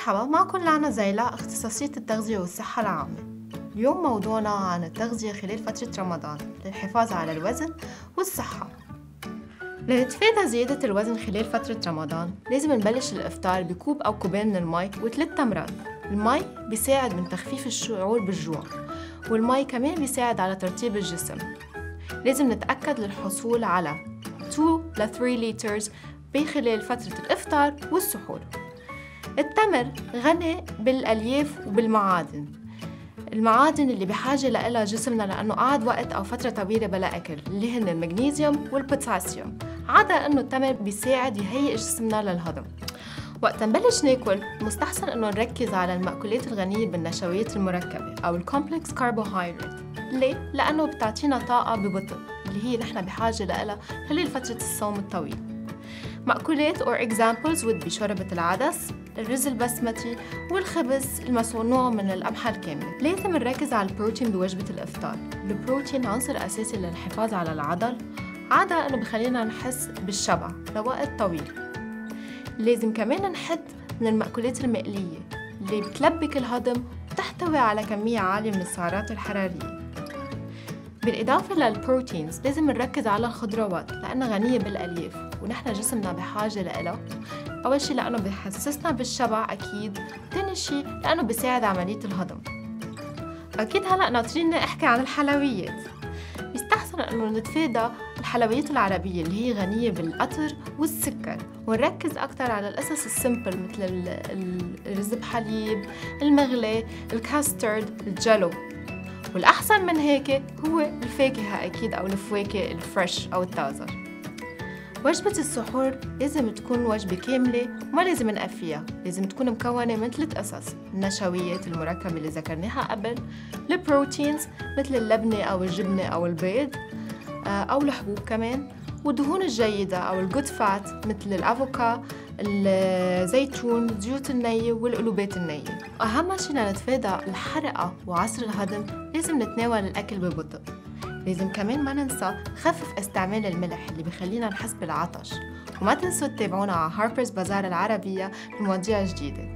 مرحبا، معكم لانا زيلا، اختصاصية التغذية والصحة العامة. اليوم موضوعنا عن التغذية خلال فترة رمضان للحفاظ على الوزن والصحة. لنتفادى زيادة الوزن خلال فترة رمضان لازم نبلش الإفطار بكوب أو كوبين من المي و3 تمرات. المي بيساعد من تخفيف الشعور بالجوع، والمي كمان بيساعد على ترطيب الجسم. لازم نتأكد للحصول على 2 ل 3 لتر بخلال فترة الإفطار والسحور. التمر غني بالألياف وبالمعادن، المعادن اللي بحاجة لها جسمنا لأنه قعد وقت أو فترة طويلة بلا أكل، اللي هن المغنيسيوم والبوتاسيوم. عدا أنه التمر بيساعد يهيئ جسمنا للهضم. وقت نبلش ناكل مستحسن أنه نركز على المأكولات الغنية بالنشويات المركبة أو الكومبلكس كاربوهيدرات. ليه؟ لأنه بتعطينا طاقة ببطء، اللي هي نحن بحاجة لها خلال فترة الصوم الطويل. مأكولات or examples would be شوربة العدس، الرز البسمتي، والخبز المصنوع من القمح الكامل. لازم نركز على البروتين بوجبة الإفطار. البروتين عنصر أساسي للحفاظ على العضل، عدا أنه بخلينا نحس بالشبع لوقت طويل. لازم كمان نحد من المأكولات المقلية اللي بتلبك الهضم وتحتوي على كمية عالية من السعرات الحرارية. بالإضافة للبروتينز لازم نركز على الخضروات لأنها غنية بالألياف ونحن جسمنا بحاجة لإلها. أول شي لأنه بيحسسنا بالشبع أكيد، وتاني شي لأنه بيساعد عملية الهضم. أكيد هلأ ناطريني أحكي عن الحلويات. يستحسن أنه نتفادى الحلويات العربية اللي هي غنية بالقطر والسكر، ونركز أكتر على القصص السيمبل مثل الرز بحليب، المغلي، الكاسترد، الجلو. والأحسن من هيك هو الفاكهة أكيد، أو الفواكه الفريش أو الطازة. وجبة السحور لازم تكون وجبة كاملة وما لازم نقفيها. لازم تكون مكونة من 3 قصص: النشويات المركبة اللي ذكرناها قبل، البروتينز مثل اللبنة أو الجبنة أو البيض أو الحبوب كمان، والدهون الجيدة أو الجود فات مثل الأفوكا، الزيتون، زيوت النية والقلوبات النية. أهم شيء لنتفادى الحرقة وعسر الهضم لازم نتناول الأكل ببطء. لازم كمان ما ننسى نخفف استعمال الملح اللي بخلينا نحس بالعطش. وما تنسوا تتابعونا على هاربرز بازار العربية لمواضيع جديدة.